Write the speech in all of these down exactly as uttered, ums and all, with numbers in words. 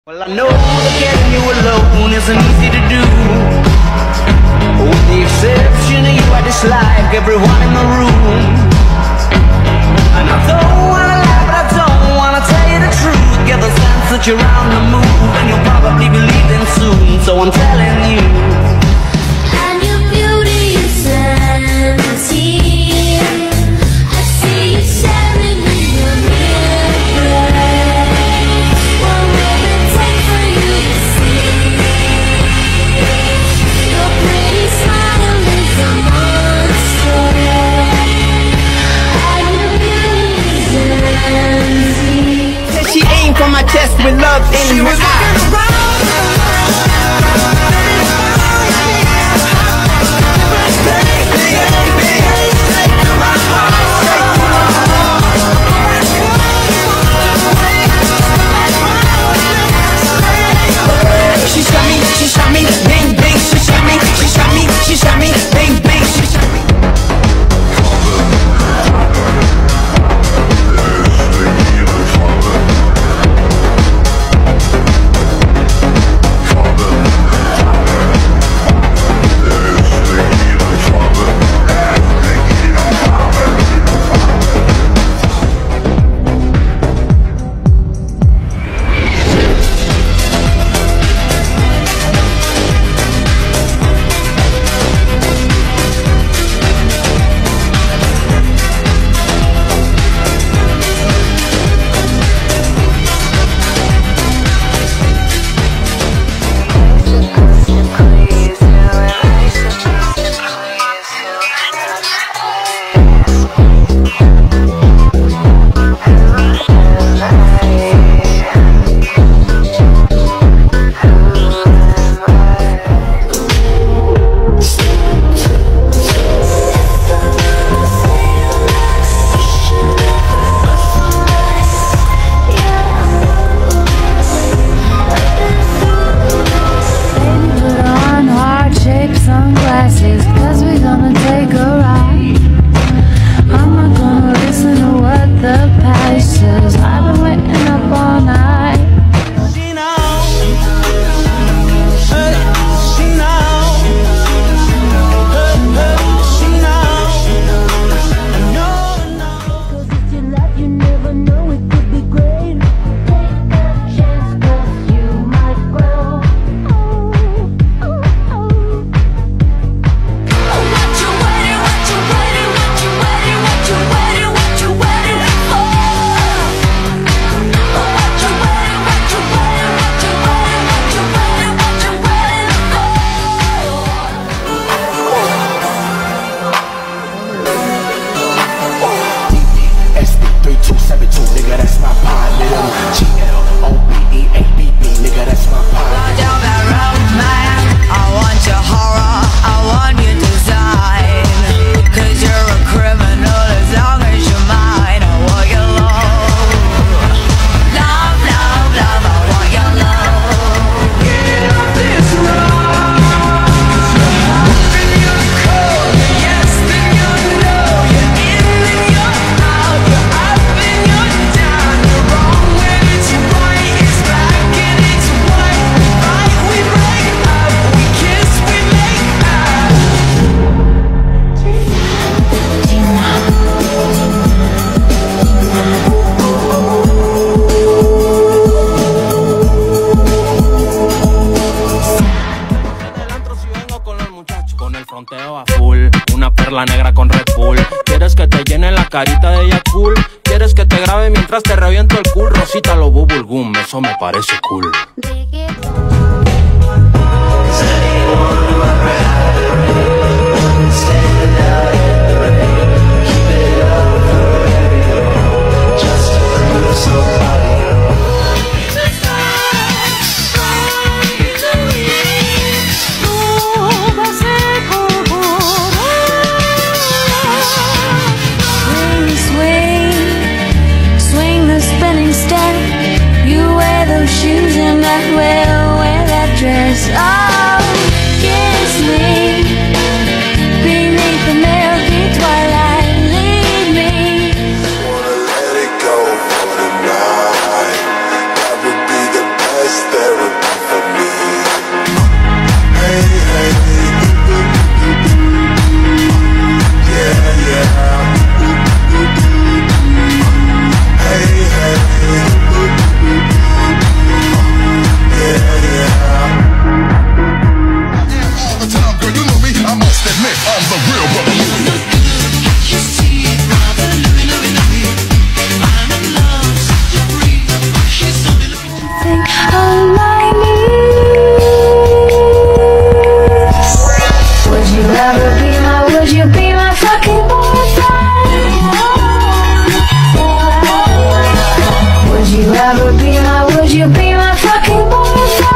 Well, I know that getting you alone isn't easy to do. With the exception of you, I dislike everyone in the room. And I don't wanna lie, but I don't wanna tell you the truth. Get the sense that you're on the move, and you'll probably be leaving soon. So I'm telling you. And your beauty is empty. I see you staring in your mirror. What will it take for you to see? Your pretty smile is a monster. And your beauty is empty. Said she aimed for my chest with love in her eyes. She shot me, she shot me, bang bang, she shot me, she shot me, she shot me, bang bang, she shot me. Sunglasses, cause we're gonna take a ride. I'm not gonna listen to what the past says. I've been waiting up all night. She knows, hey, she knows, hey, hey, she knows. I know, I know. Cause if you love, you never know, it could be great. Take a chance, cause you might grow. Oh, oh, oh. What you waiting, what you waiting, what you waiting, what you waiting, what you waiting for? What you waiting, what you waiting, what you waiting, what you waiting, what you waiting S B three two seven two, nigga, that's my pod, nigga. G L O B E A B B, nigga, that's my pod. Down that road, man, I want your horror, I want your design. Cause you're a criminal as long as you're mine. I want your love. Love, love, love, I want your love. Get off this road. Up in your coat, yes, then you know. You're in and you're out, you're up and you're down. You're wrong when it's right, it's black and it's white. We fight, we break up, we kiss, we make out. Del antro si vengo con los muchachos, con el fronteo a full, una perla negra con Red Bull. Quieres que te llene la carita de ella cool, quieres que te grabe mientras te reviento el cool. Rosita lo bubble gum, eso me parece cool. Swing, swing, swing the spinning step. You wear those shoes and I will wear that dress. Oh, kiss me beneath the milky twilight. Lead me. Wanna let it go for the night. That would be the best thing. on my knees. Would you ever be my, would you be my fucking boyfriend? Would you ever be my, would you be my fucking boyfriend?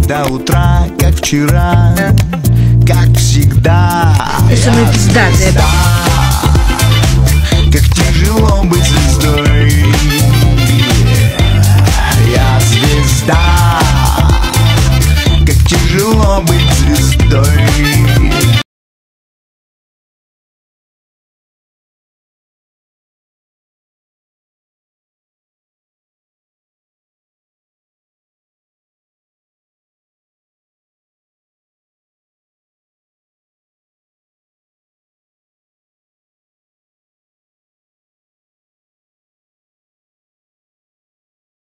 до утра, как вчера, как всегда. Это мы пиздатые, да. Как тяжело быть звездой. Я звезда. Как тяжело быть звездой.